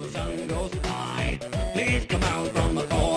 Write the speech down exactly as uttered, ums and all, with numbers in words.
the sun goes by. Please come out from the corner.